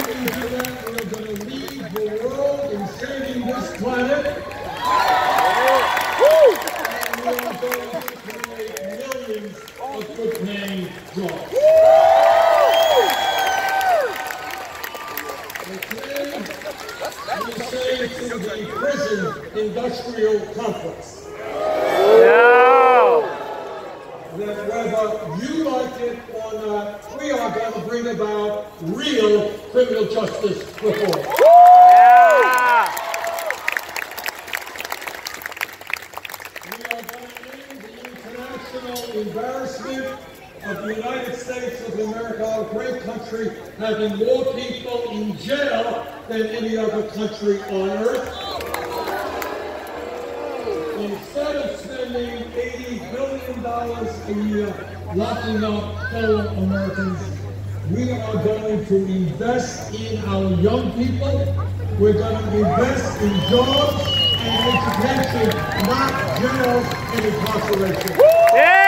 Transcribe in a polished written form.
do that, we're going to lead the world in saving this planet. And we are going to create millions of good-paying jobs. Today, we say to the prison industrial complex that whether you like it or not, we are going to bring about real criminal justice reform. We are going to end the international embarrassment of the United States of America, our great country, having more people in jail than any other country on earth. Instead of spending $80 billion a year locking up fellow Americans, we are going to invest in our young people. We're going to invest in jobs and education, not jails and incarceration.